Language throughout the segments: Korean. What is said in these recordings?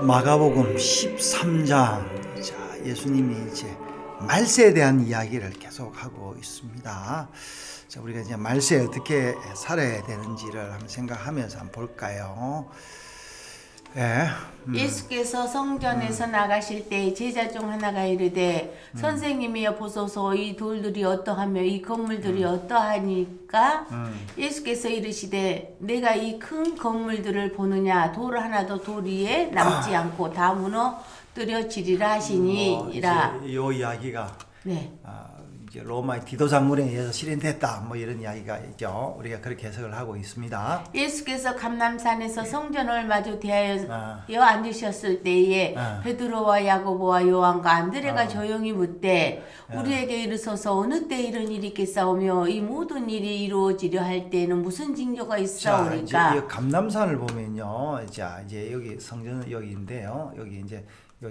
마가복음 13장. 자, 예수님이 이제 말세에 대한 이야기를 계속하고 있습니다. 자, 우리가 이제 말세에 어떻게 살아야 되는지를 한번 생각하면서 한번 볼까요? 네. 예수께서 성전에서 나가실 때 제자 중 하나가 이르되 선생님이여 보소서 이 돌들이 어떠하며 이 건물들이 어떠하니까 예수께서 이르시되 내가 이 큰 건물들을 보느냐 돌 하나도 돌 위에 남지 않고 다 무너뜨려지리라 하시니라. 이 이야기가 네. 이제 로마의 디도 장군에 의해서 실현됐다, 뭐 이런 이야기가 있죠. 우리가 그렇게 해석을 하고 있습니다. 예수께서 감람산에서 성전을 마주 대하여 앉으셨을 때에 베드로와 야고보와 요한과 안드레가 조용히 묻되 우리에게 이르소서 어느 때 이런 일이 있겠사오며 이 모든 일이 이루어지려 할 때에는 무슨 징조가 있사오리까? 자, 이제 감람산을 보면요, 자, 이제 여기 성전 여기인데요, 여기 이제 여기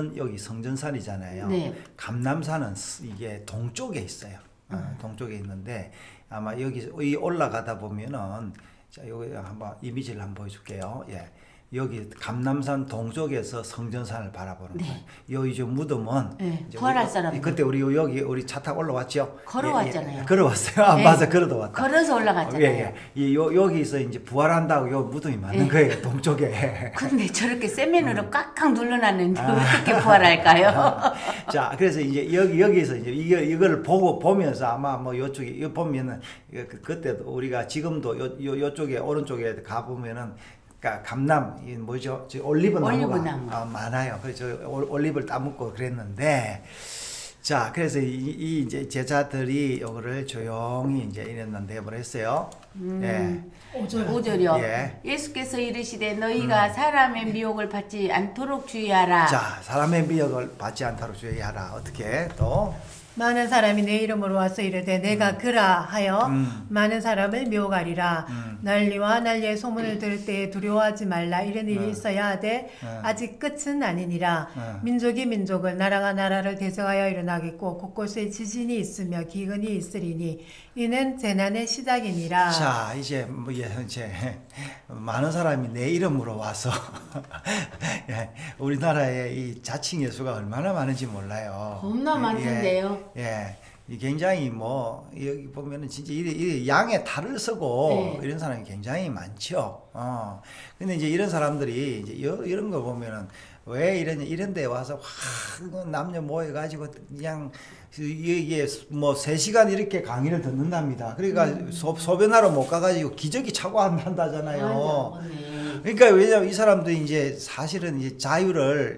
성전산이잖아요. 네. 감람산은 이게 동쪽에 있어요. 동쪽에 있는데 아마 여기 올라가다 보면은, 자, 여기 한번 이미지를 한번 보여줄게요. 예. 여기 감람산 동쪽에서 성전산을 바라보는 거예요. 요 이제 무덤은 부활할 사람. 그때 우리 차 타고 올라왔죠. 걸어왔잖아요. 예. 걸어왔어요. 맞아, 걸어도 왔다. 걸어서 올라갔잖아요. 여기서 이제 부활한다고 요 무덤이 맞는 거예요. 동쪽에. 근데 저렇게 세면으로 꽉꽉 눌러놨는데 어떻게 부활할까요? 자, 그래서 이제 여기서 이제 이걸 보면서 아마 뭐 요쪽에 이거 보면은 그때도 우리가 지금도 요쪽에 오른쪽에 가 보면은 감람, 이 뭐죠? 올리브 나무가 많아요. 그래서 올리브를 따먹고 그랬는데, 자, 그래서 이제 제자들이 이거를 조용히 이제 이랬는데 뭐랬어요? 예. 5절이요. 예. 예수께서 이르시되 너희가 사람의 미혹을 받지 않도록 주의하라. 자, 사람의 미혹을 받지 않도록 주의하라. 어떻게 또? 많은 사람이 내 이름으로 와서 이르되 내가 그라 하여 많은 사람을 미혹하리라. 난리와 난리의 소문을 들을 때에 두려워하지 말라. 이런 일이 있어야 하되 아직 끝은 아니니라. 민족이 민족을 나라가 나라를 대적하여 일어나겠고 곳곳에 지진이 있으며 기근이 있으리니 이는 재난의 시작이니라. 자, 이제 많은 사람이 내 이름으로 와서 우리나라에 이 자칭 예수가 얼마나 많은지 몰라요. 겁나 많던데요. 예, 굉장히 뭐 여기 보면은 진짜 이 양에 탈을 쓰고 이런 사람이 굉장히 많죠. 근데 이제 이런 사람들이 이제 이런 거 보면은 왜 이런 데 와서 남녀 모여가지고 그냥 이게 뭐 3시간 이렇게 강의를 듣는답니다. 그러니까 소변하러 못 가가지고 기저귀 차고 한다잖아요. 그러니까 왜냐면 이 사람들이 이제 사실은 이제 자유를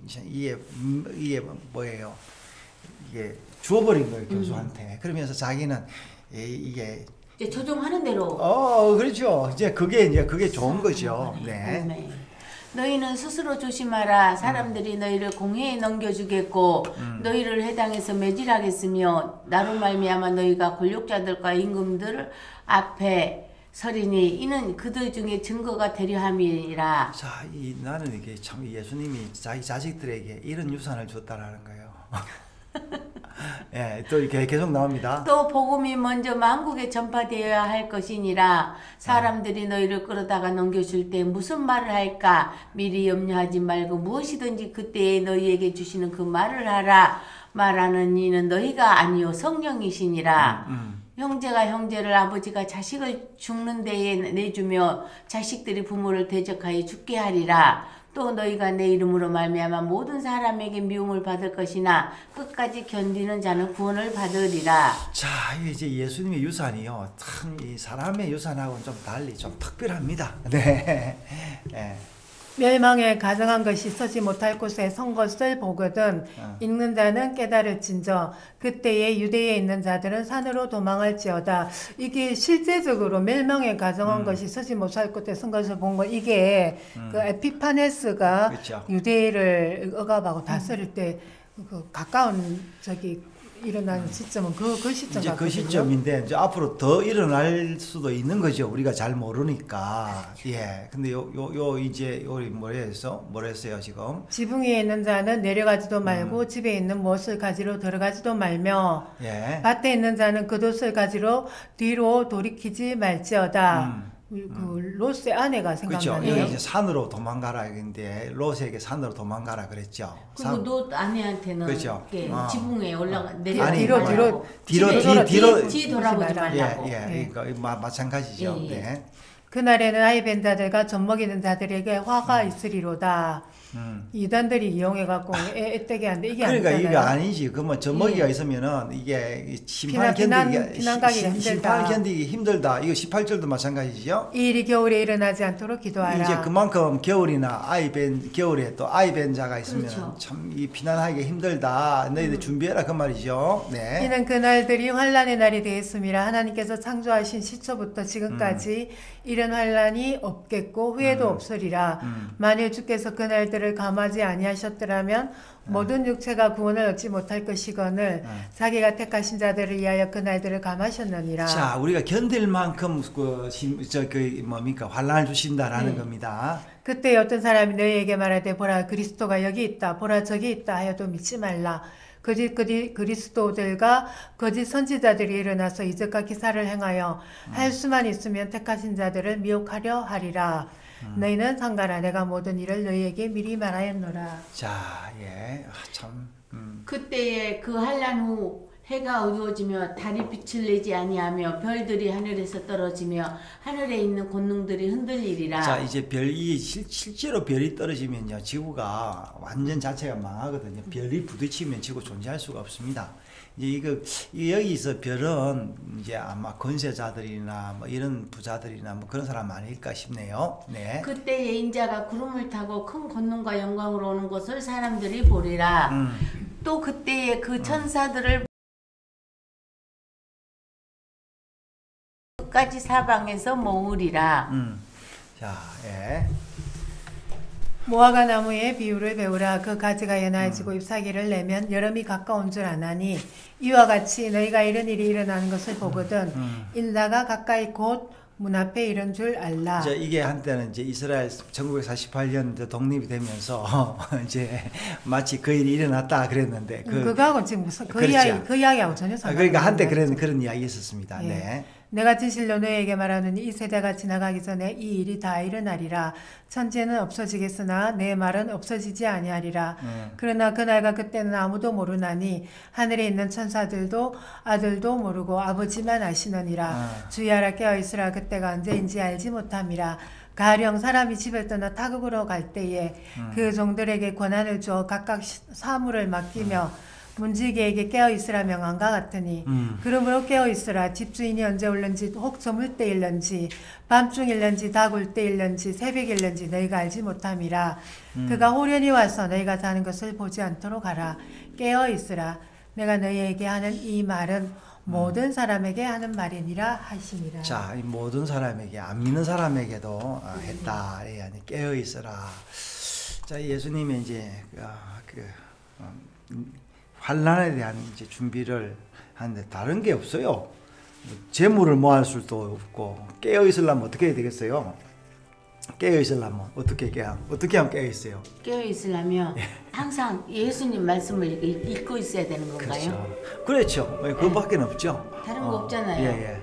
이게 뭐예요? 이게 주어버린 거예요, 교수한테. 그러면서 자기는 이게 이제 조종하는 대로. 그렇죠. 이제 그게 좋은 거죠. 네. 너희는 스스로 조심하라. 사람들이 너희를 공회에 넘겨주겠고 너희를 해당에서 매질하겠으며 나로 말미암아 너희가 권력자들과 임금들 앞에 서리니 이는 그들 중에 증거가 되려 함이라. 자, 나는 이게 참 예수님이 자기 자식들에게 이런 유산을 줬다라는 거예요. 예, 또 이렇게 계속 나옵니다. 또 복음이 먼저 만국에 전파되어야 할 것이니라. 사람들이 너희를 끌어다가 넘겨줄 때 무슨 말을 할까 미리 염려하지 말고 무엇이든지 그때에 너희에게 주시는 그 말을 하라. 말하는 이는 너희가 아니요 성령이시니라. 형제가 형제를 아버지가 자식을 죽는 데에 내주며 자식들이 부모를 대적하여 죽게 하리라. 또 너희가 내 이름으로 말미암아 모든 사람에게 미움을 받을 것이나 끝까지 견디는 자는 구원을 받으리라. 자, 이제 예수님의 유산이요, 참 이 사람의 유산하고는 좀 달리 좀 특별합니다. 네. 네. 멸망에 가정한 것이 서지 못할 곳에 선 것을 보거든 읽는 자는 깨달을진저 그때에 유대에 있는 자들은 산으로 도망할지어다. 이게 실제적으로 멸망에 가정한 것이 서지 못할 곳에 선 것을 본 거, 이게 그 에피파네스가 그렇죠. 유대를 억압하고 다스릴 때 그 가까운 일어나는 시점은 그 시점 이제 같거든요. 그 시점인데 이제 앞으로 더 일어날 수도 있는 거죠. 우리가 잘 모르니까. 예. 근데 이제 뭐랬어요 지금? 지붕 위에 있는 자는 내려가지도 말고 집에 있는 무엇을 가지러 들어가지도 말며 밭에 있는 자는 그 돛을 가지러 뒤로 돌이키지 말지어다. 그 롯의 아내가 그렇죠. 생각나네요. 여기 이제 산으로 도망가라 했는데 롯에게 산으로 도망가라 그랬죠. 그리고 롯 아내한테는 그렇죠. 이렇게 지붕에 올라가 아니, 내려 뒤로 뒤 돌아보지 말라고. 그러니까 마찬가지죠. 예, 예. 네. 그날에는 아이 벤 자들과 젖먹이는 자들에게 화가 있으리로다. 이단들이 이용해갖고 애떼게 하는데 이게 그러니까 아니잖아요. 이거 아니지. 그러면 젖먹이가 있으면은 이게 심판 견디기 힘들다. 이거 18절도 마찬가지죠. 이 일이 겨울에 일어나지 않도록 기도하라. 이제 그만큼 겨울이나 겨울에 또 아이 벤 자가 있으면 그렇죠. 참 이 피난하기 힘들다. 너희들 준비해라 그 말이죠. 네. 이는 그날들이 환란의 날이 되었음이라. 하나님께서 창조하신 시초부터 지금까지 이런 환란이 없겠고 후에도 없으리라. 만일 주께서 그날들을 감하지 아니하셨더라면 모든 육체가 구원을 얻지 못할 것이거늘 자기가 택하신 자들을 위하여 그날들을 감하셨느니라. 자, 우리가 견딜 만큼 뭡니까 환란을 주신다라는 겁니다. 그때 어떤 사람이 너희에게 말하되 보라 그리스도가 여기 있다 보라 저기 있다 하여도 믿지 말라. 거짓 그리스도들과 거짓 선지자들이 일어나서 이적과 기사를 행하여 할 수만 있으면 택하신 자들을 미혹하려 하리라. 너희는 상관아 내가 모든 일을 너희에게 미리 말하였노라. 자, 예, 참. 그때에 그 환란 후 해가 어두워지며 달이 빛을 내지 아니하며 별들이 하늘에서 떨어지며 하늘에 있는 권능들이 흔들리리라. 자, 이제 별이 실제로 별이 떨어지면요 지구가 완전 자체가 망하거든요. 별이 부딪히면 지구 존재할 수가 없습니다. 이제 여기서 별은 이제 아마 권세자들이나 뭐 이런 부자들이나 뭐 그런 사람 아닐까 싶네요. 네. 그때에 인자가 구름을 타고 큰 권능과 영광으로 오는 것을 사람들이 보리라. 또 그때에 그 천사들을 끝까지 사방에서 모으리라. 자, 예. 무화과 나무의 비유를 배우라. 그 가지가 연하여지고 잎사귀를 내면 여름이 가까운 줄 아나니 이와 같이 너희가 이런 일이 일어나는 것을 보거든 인자가 가까이 곧 문 앞에 이런 줄 알라. 이제 이게 한때는 이제 이스라엘 1948년 독립이 되면서 이제 마치 그 일이 일어났다 그랬는데 그거하고 지금 무슨 그 그렇죠. 이야기하고 전혀 상관없는 그러니까 한때 그런 이야기 있었습니다. 예. 네. 내가 진실로 너희에게 말하노니 이 세대가 지나가기 전에 이 일이 다 일어나리라. 천지는 없어지겠으나 내 말은 없어지지 아니하리라. 그러나 그날과 그때는 아무도 모르나니 하늘에 있는 천사들도 아들도 모르고 아버지만 아시느니라. 주의하라 깨어있으라. 그때가 언제인지 알지 못함이라. 가령 사람이 집을 떠나 타국으로 갈 때에 그 종들에게 권한을 주어 각각 사물을 맡기며 문지기에게 깨어있으라 명한과 같으니 그러므로 깨어있으라. 집주인이 언제 올는지 혹 저물 때일는지 밤중일는지 다굴 때일는지 새벽일는지 너희가 알지 못함이라. 그가 호련히 와서 너희가 사는 것을 보지 않도록 하라. 깨어있으라. 내가 너희에게 하는 이 말은 모든 사람에게 하는 말이니라 하시니라. 자, 이 모든 사람에게 안 믿는 사람에게도 했다. 깨어 있어라. 자, 예수님이 이제 환란에 대한 이제 준비를 하는데 다른 게 없어요. 재물을 모을 수도 없고 깨어 있으려면 어떻게 해야 되겠어요? 깨어 있으려면 어떻게 하면 깨어 있어요? 깨어 있으려면 항상 예수님 말씀을 읽고 있어야 되는 건가요? 그렇죠. 그렇죠. 그거밖에 없죠. 다른 거 없잖아요. 예.